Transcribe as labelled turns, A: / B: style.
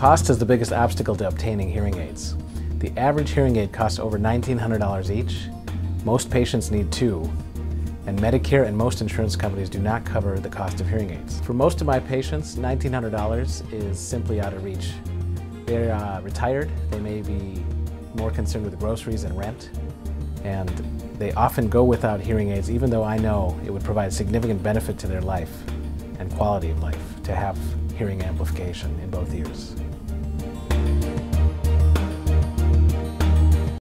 A: Cost is the biggest obstacle to obtaining hearing aids. The average hearing aid costs over $1,900 each. Most patients need two, and Medicare and most insurance companies do not cover the cost of hearing aids. For most of my patients, $1,900 is simply out of reach. They're retired, they may be more concerned with groceries and rent, and they often go without hearing aids even though I know it would provide significant benefit to their life and quality of life to have hearing amplification in both ears.